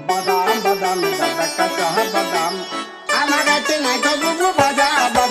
বাদাম বাদাম দাদা কাঁচা বাদাম আমার কাছে নাই তো বুবু ভাজা